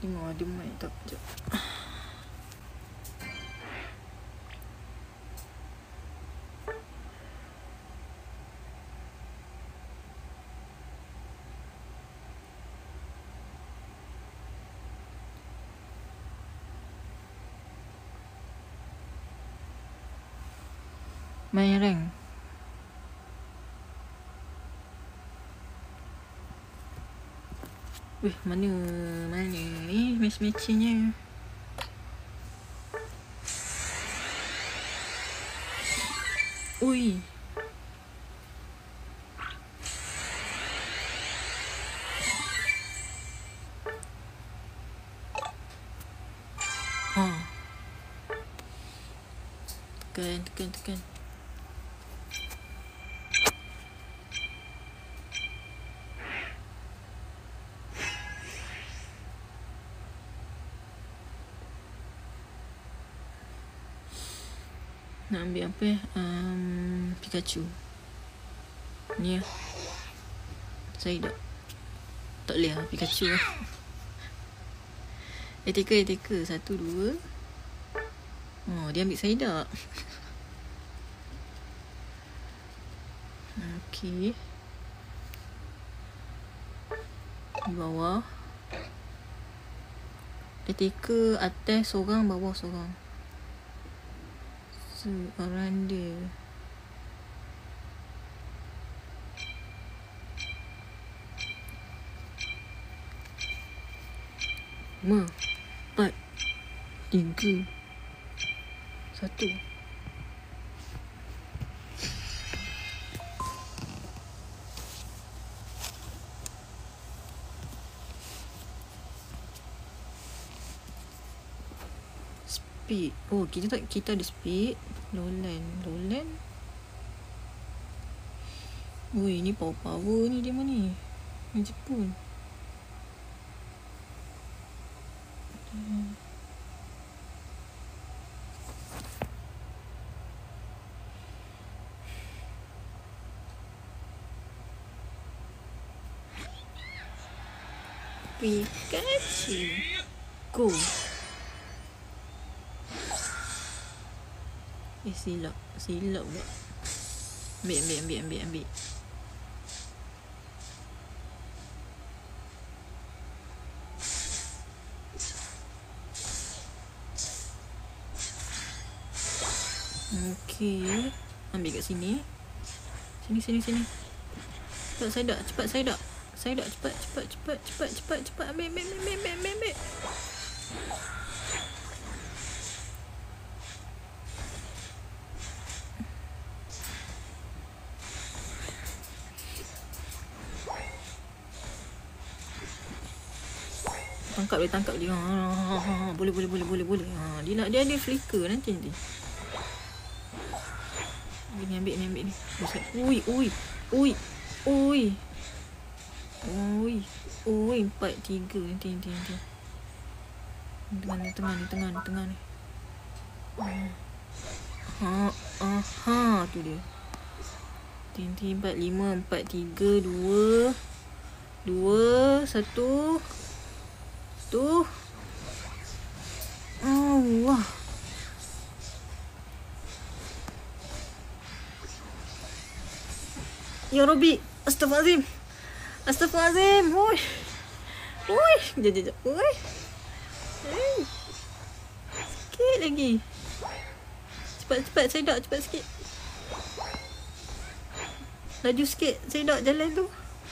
Tengok ada mic tak? Sekejap. Main rank. Weh, mana ni match-matchingnya. Ui. Ha. Tekan. Nak ambil apa Pikachu. Ni lah. Saya tak boleh lah Pikachu lah. Attacker 1, 2. Oh, dia ambil saya tak. Okay. Di bawah. Attacker atas seorang, bawah seorang. Orang dia. Lima, 4, 3, 1. Speed. Oh, kita ada speed. Lowland. Ui, ni power ni dia mana ni? Yang Jepun. Pikachu. Go. Silap pula. Ambil. Okey. Ambil kat sini. Sini. Cepat saya dak. Cepat. Ambil. Tangkap dia. Boleh. Dia ada flicker nanti. Ini ambil ni. Ui. 4-3 nanti. Tengah ni. Tu dia. Nanti 4, 5, 4, 3, 2, 1. Tu. Allah. Ya Rabbi. Astaghfirullahaladzim. Oi. Sekejap. Oi. Sikit lagi. Cepat. Saya dak cepat sikit. Laju sikit. Saya dak jalan tu.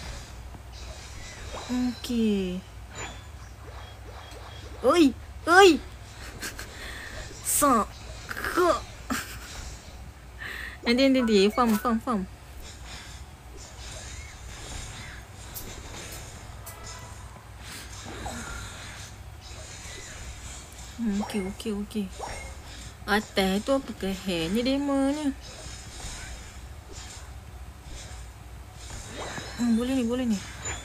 Okey. Oi. Sak. Nanti. Farm. Okey. Atas tu apa ke hair ni demo ni? Boleh ni.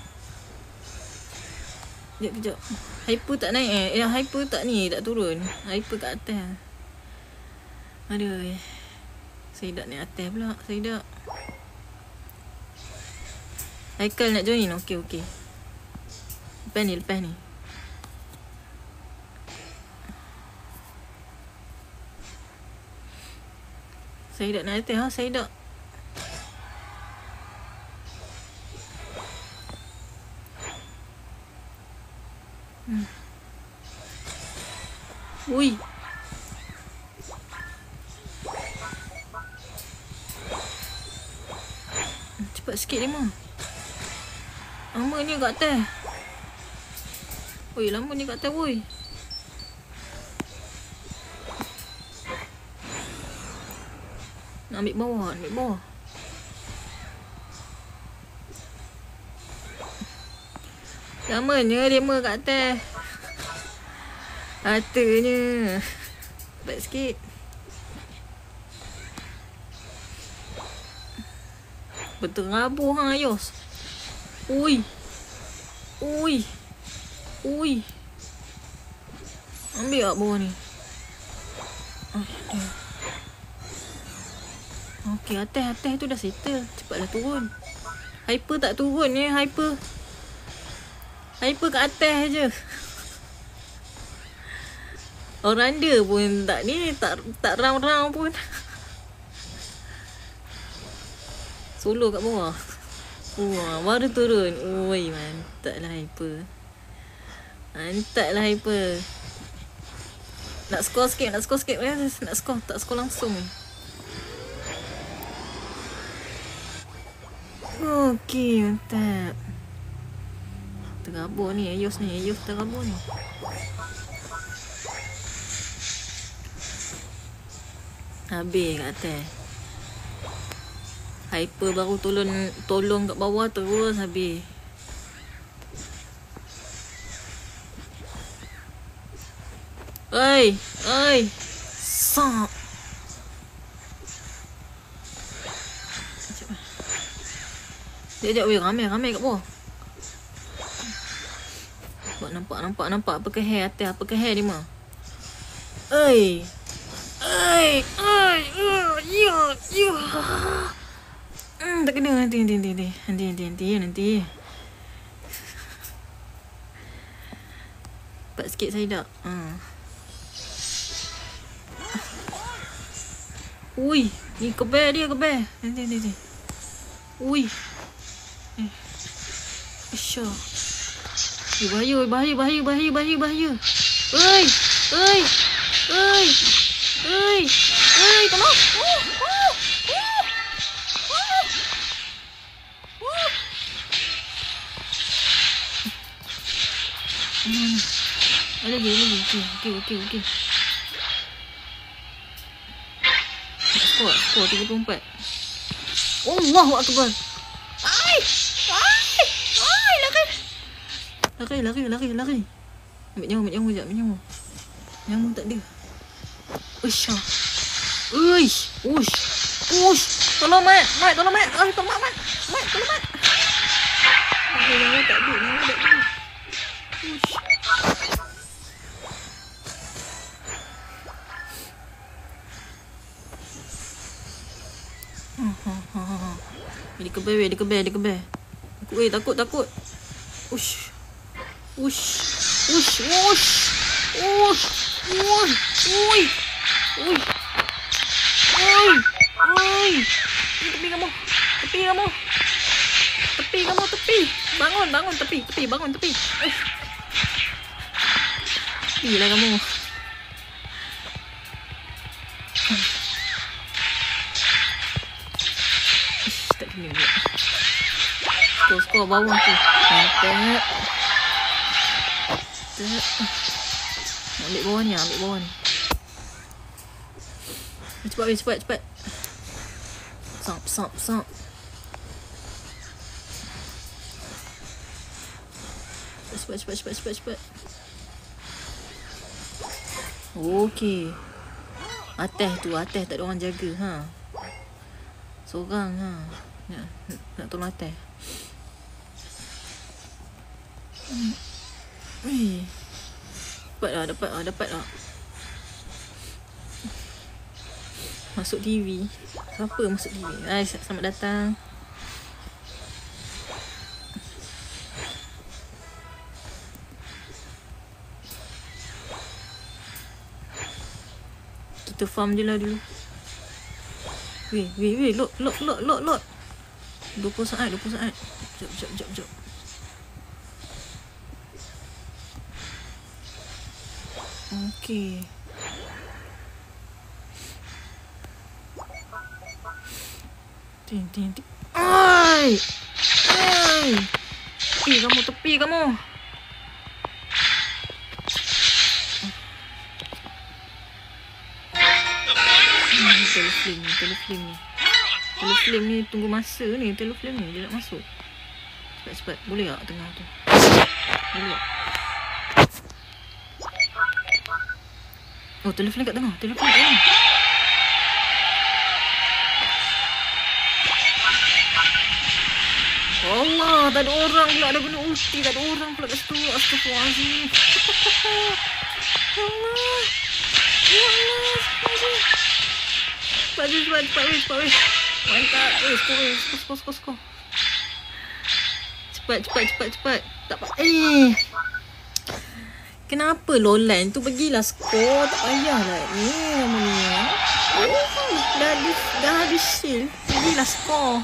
Sekejap. Hyper tak naik hyper tak turun. Hyper kat atas. Aduh. Saya dak naik atas pula. Haikal nak join. Okey. Lepas ni. Saya nak atas ha, saya dak. Ui. Cepat sikit dia mah. Lama ni kat atas. Oi, lama ni kat atas woi. Nak ambil bawah, ambil bawah. Lamanya dia mah kat atas. Hatanya. Cepat sikit. Berterabur hang Ayos. Ui. Ui. Ui. Ambil tak bawah ni. Okey, atas tu dah settle. Cepatlah turun. Hyper tak turun ni, Hyper. Hyper kat atas je. Orang dia pun tak ni, tak round-round pun. Solo kat bawah. Wah, baru turun. Oi, mantap lah Hyper. Mantap lah Hyper. Nak score sikit. Nak score. Tak score langsung. Okey, mantap. Terabur ni, Ayos terabur ni. Habis kat atas. Hyper baru tolong kat bawah terus habis. Oi. Sap. Sekejap weh, ramai kat bawah. Nampak apa ke hair atas, apa ke hair ni mah. Oi. Ya. Tak kena nanti. Cepat sikit saya dak. Ui, ni kebel dia. Nanti. Ui. Isyah. Bahaya. Oi. Tolong. Lagi. Okey. Skor 34. Allahu akbar. Ai. Lari. Ambil nyawa sekejap. Nyawa tak ada. Usyah. Ush. Tolong mat. Tolong mat. Tolong mat. Nyawa tak ada. Ush. Dia kebel. Takut. Ush. Tepi. Bangun, tepi. Tepilah kamu. Tak kena pula. Skor bawah tu. Mantap. Ambil bawah ni. Cepat. Sap. Cepat. Okey. Atas tak ada orang jaga ha. Seorang ha. Nak tolong atas. Dapat lah. Masuk TV. Siapa masuk TV? Selamat datang. Kita farm je lah dulu. Weh, load. 20 saat. Jap. Okey. Ting. Ai! Tepi kamu. Teleflame ni tunggu masa ni. Teleflame ni dia nak masuk. Cepat. Boleh tak tengah tu? Boleh tak? Oh, teleflame kat tengah. Allah, tak ada orang pula. Ada guna ulti. Tak ada orang pula kat situ. Astaghfirullahaladzim. Allah. Cepat weh. Mantap. Skor. Cepat. Tak apa. Kenapa Lolan tu pergilah skor. Tak payahlah ni. Nama ni. Dah habis shield. Pergilah skor.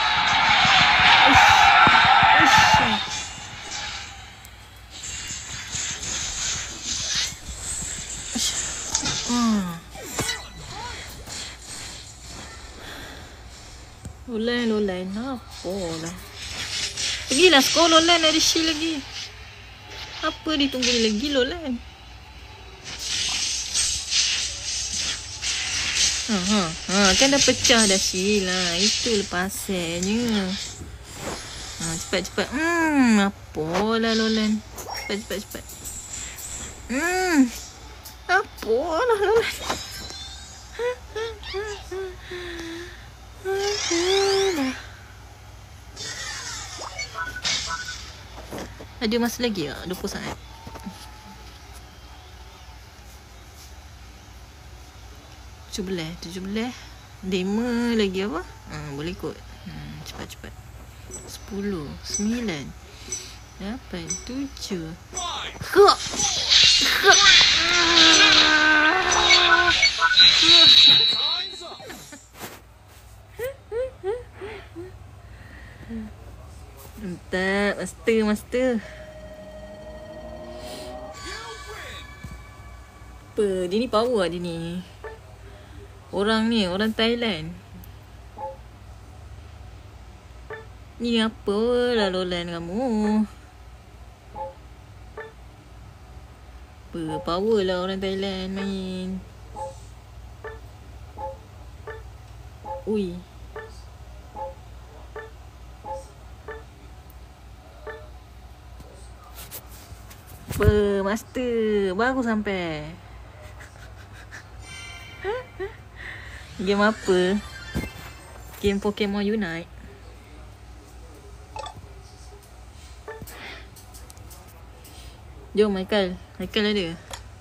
Lolan. Apalah. Pergilah skor Lolan. Ada shield lagi. Apa ditunggu lagi Lolan? Kan dah pecah dah shield lah. Itu lepasnya. Cepat. Apalah Lolan. Cepat. Apalah Lolan. Ada masa lagi tak? 20 saat. 17. 5 lagi apa? Boleh kot. Cepat. 10, 9, 8, 7. Entah, master. Apa? Dia ni power dia ni. Orang Thailand. Ni apa lah Lolan kamu? Apa? Power lah orang Thailand main. Ui. Apa? Master. Baru sampai. Game apa? Game Pokemon Unite. Jom Michael ada.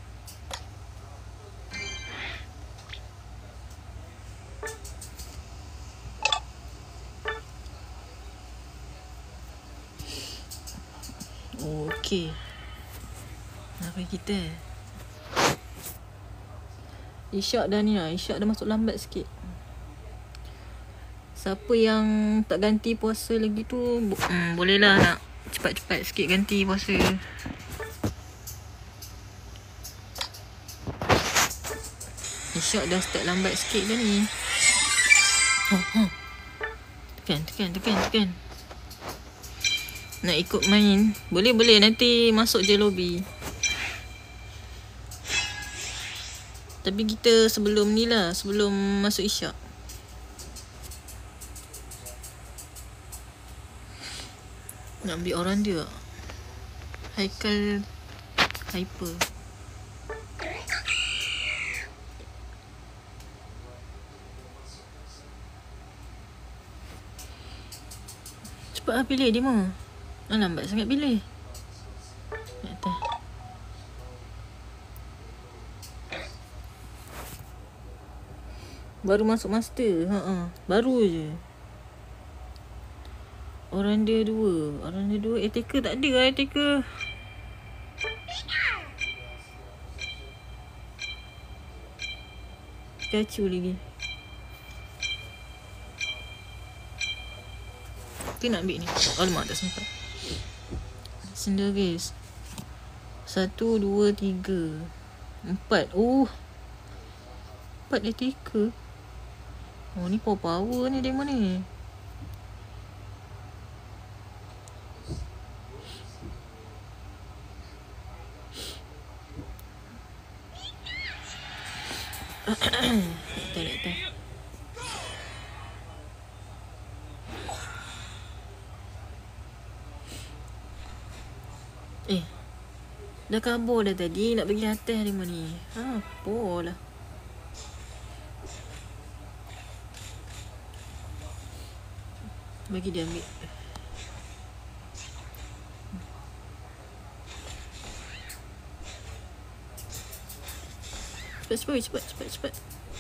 Okey. Apa kita? Ishak dah ni lah. Ishak dah masuk lambat sikit. Siapa yang tak ganti puasa lagi tu bolehlah nak cepat-cepat sikit ganti puasa. Ishak dah start lambat sikit dah ni. Tekan. Nak ikut main. Boleh nanti masuk je lobby. Tapi kita sebelum ni lah. Sebelum masuk isyak. Nak ambil orang dia. Haikal Hyper. Cepat lah pilih dia mah. Lambat sangat pilih. Atas. Baru masuk master. Baru je. Orang dia dua. Attacker tak ada lah attacker. Cacu lagi. Kita nak ambil ni. Alamak, tak sempat. Cinder guys. 1, 2, 3, 4. Oh, 4 etika. Oh, ni power ni dari mana ni? Tak. Dah kabur dah tadi. Nak pergi atas dari mana ni? Apalah. Bagi dia ambil. Cepat.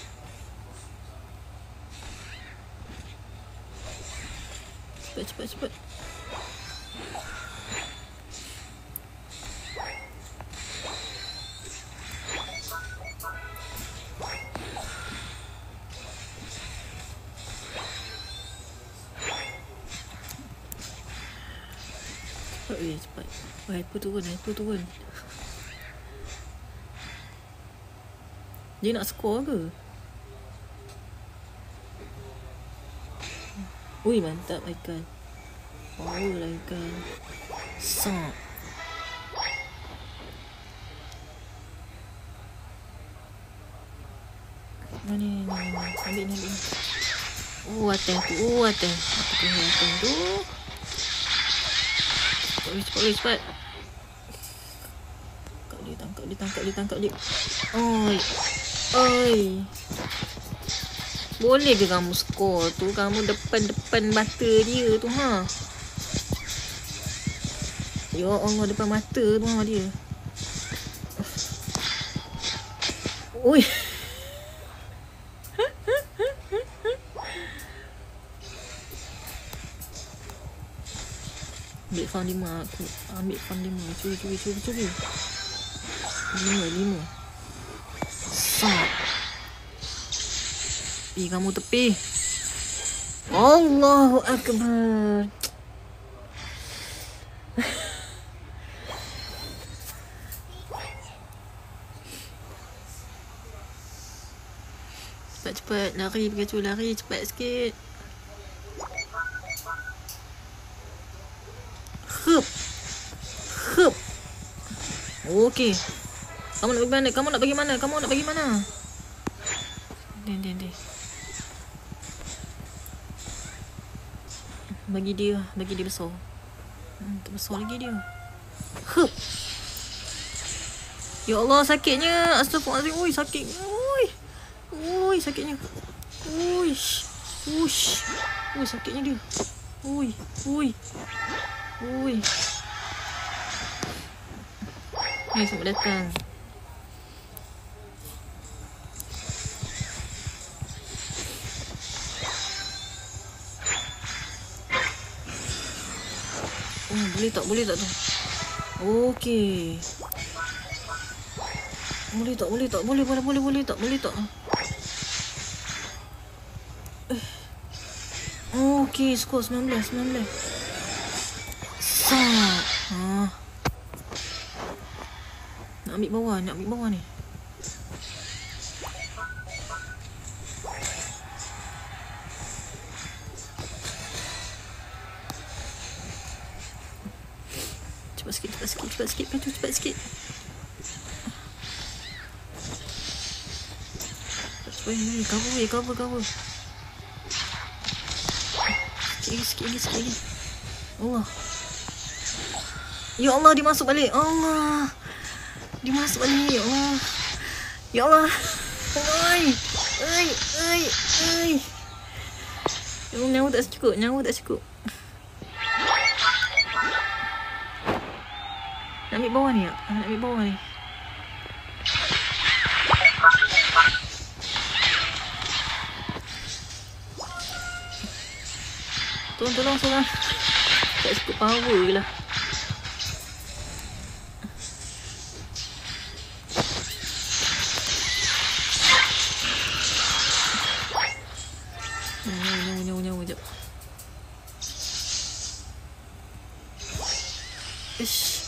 Cepat. Cepat. Hyper turun. Dia nak skor ke? Ui, mantap Haikal. Power lah Haikal. Sok. Mana. Ambil ni. Oh, atas tu. Atas tu. Cepat. Tangkap dia. Oi. Boleh ke kamu skor tu? Kamu depan mata dia tu, ha? Ya Allah, depan mata tu, ha, dia. Oi. Ambil farm 5 aku. Ambil farm 5. Curi. 5. Sap. Kamu tepi. Allahu Akbar. Cepat. Lari Pikachu, lari. Cepat sikit. Hup. Okey. Kamu nak pergi mana? Dia. Bagi dia besar. Terbesar lagi dia. Hup. Ya Allah, sakitnya. Astagfirullahaladzim. Ui, sakitnya. Ui, sakitnya. Uish. Ui, sakitnya dia. Ui. Ni semua datang. Boleh tak tu? Okey. Boleh tak? Boleh tak? Okey, skor 19. Nak ambil bawah ni. Cepat sikit. Pikachu, cepat sikit. Cover. Sikit lagi. Allah. Ya Allah, dia masuk balik. Ya Allah. Ya Allah. Oi. Nyawa tak cukup. Nak ambil bawah ni. Tolong. Tak cukup power lah. Nyawa jap. Ish.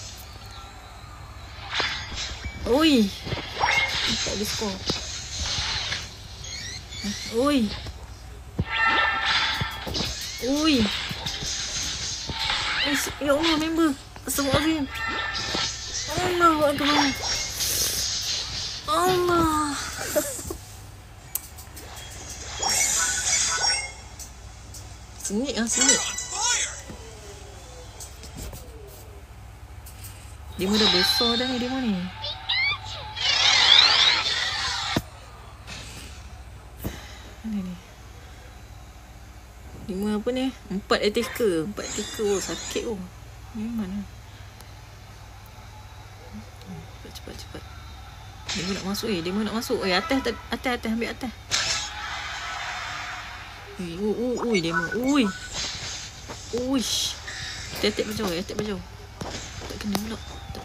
Oi. Tak ada skor. Oi. Oi. Ya Allah, member. Astagfirullahaladzim. Allahu Akbar. Allah. Sengit lah, sengit. Demo dah besar dah ni, demo ni. Mana ni? Demo apa ni? 4 attacker. 4 attacker. Oh, sakit oh. Ni mana? Cepat. Demo nak masuk demo nak masuk. Atas, ambil atas. Ui, demo. Ui. Uish. Attack baju. Tak kena pula.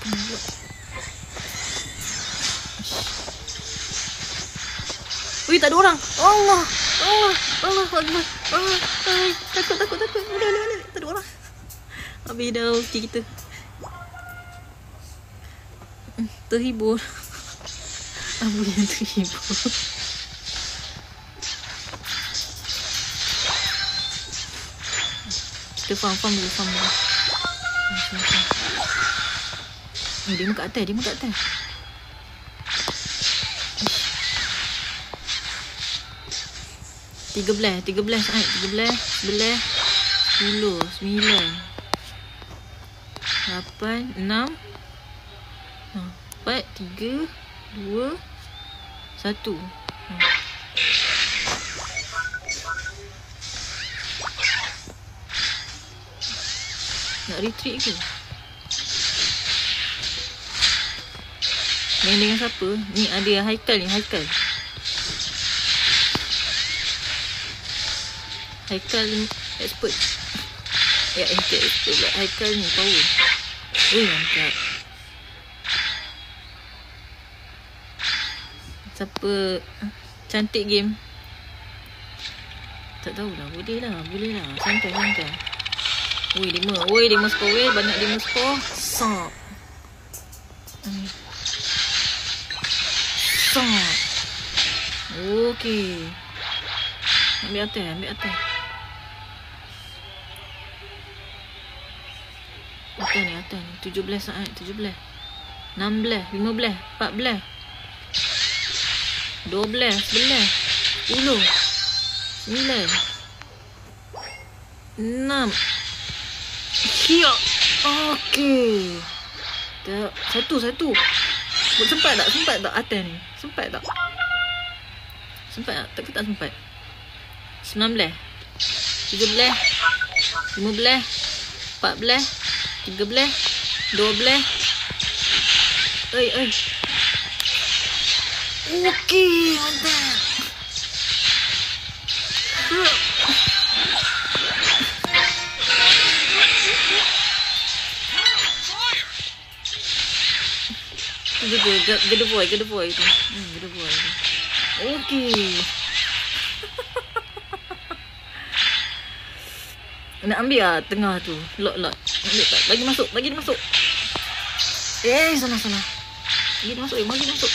Ui, tak ada orang. Allah Akbar. Takut. Boleh. Tak ada orang. Habis dah ulti kita. Terhibur. Apa yang terhibur? Kita farm dulu. Dia kat atas. Tiga belas, 11, 10, 9, 8, 6, 4, 3, 2, 1. Nak retreat ke? Main dengan siapa? Ni ada Haikal ni, Haikal expert. Expert lah. Haikal ni power. Mantap. Siapa cantik game? Tak tahulah. Boleh lah. Santai. Demo skor. Banyak demo skor. Sok. Okey. Ambil atas. Atas ni 17 saat. 16, 15, 14, 12, 11, 10, 9, 6. Siap. Okey. Satu. Sempat tak atas ni? Sempat tak? Tak sempat. 19, 17, 15, 14, 13, 12. Okey, mantap. Good boy tu. Good boy tu. Okey. Nak ambil lah tengah tu. Lot. Ambil tak? Bagi masuk. Sana. Bagi masuk.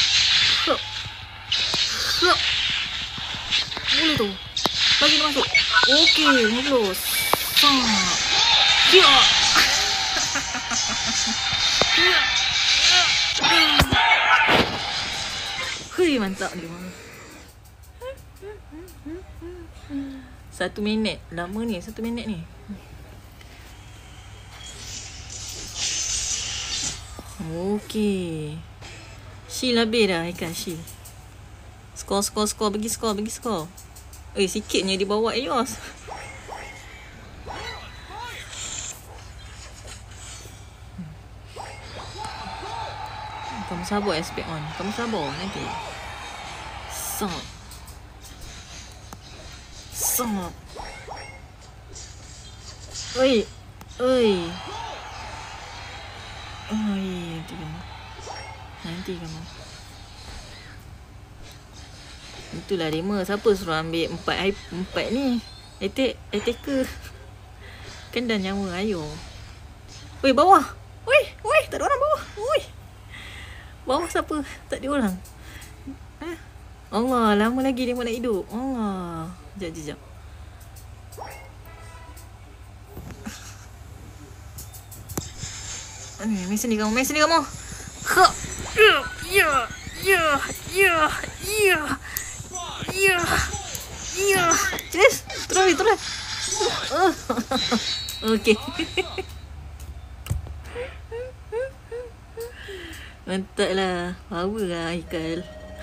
Hop. Boleh tu. Bagi masuk. Okey, mulus. Siap. Mantap dia. 1 minit. Lama ni 1 minit ni. Okey. Shield habis dah ikan Shield. Skor. Bagi skor. Sikitnya dia bawa Eos. Kamu sabar aspek on. Kamu sabar nanti. Song. Oi. Nanti kamu. Itulah demo. Siapa suruh ambil 4 ni? Attacker. Kan dah nyawa ayo. Bawah. Oi, tak ada orang bawah. Oi. Bawah siapa? Tak ada orang. Allah, lama lagi dia nak hidup. Allah. Sekejap. Main sini kamu. Ha. Ya. Terus. Okey. Mantap lah. Power lah Haikal.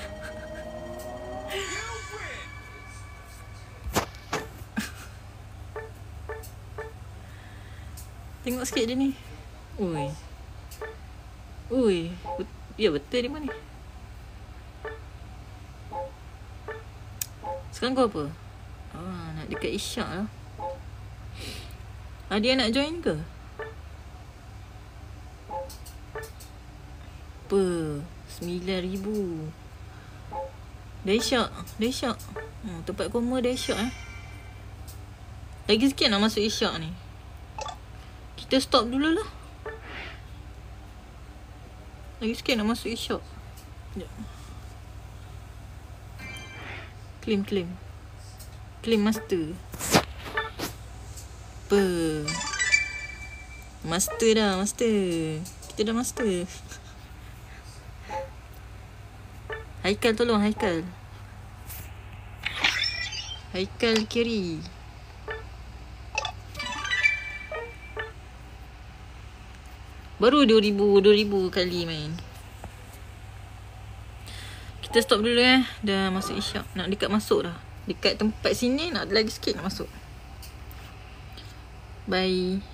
Tengok sikit dia ni. Ui. Ya betul dia mana? Sekarang kau apa? Nak dekat Isyak lah. Dia nak join ke? Apa? 9,000. Dahsyat. Tempat koma dahsyat Lagi sikit nak masuk Isyak ni. Kita stop dulu lah. Lagi sikit nak masuk Isyak. Claim master. Apa? Master. Kita dah master. Haikal tolong Haikal kiri. Baru 2,000 kali main. Kita stop dulu Dah masuk Isyak. Nak dekat masuk dah. Dekat tempat sini nak lagi sikit nak masuk. Bye.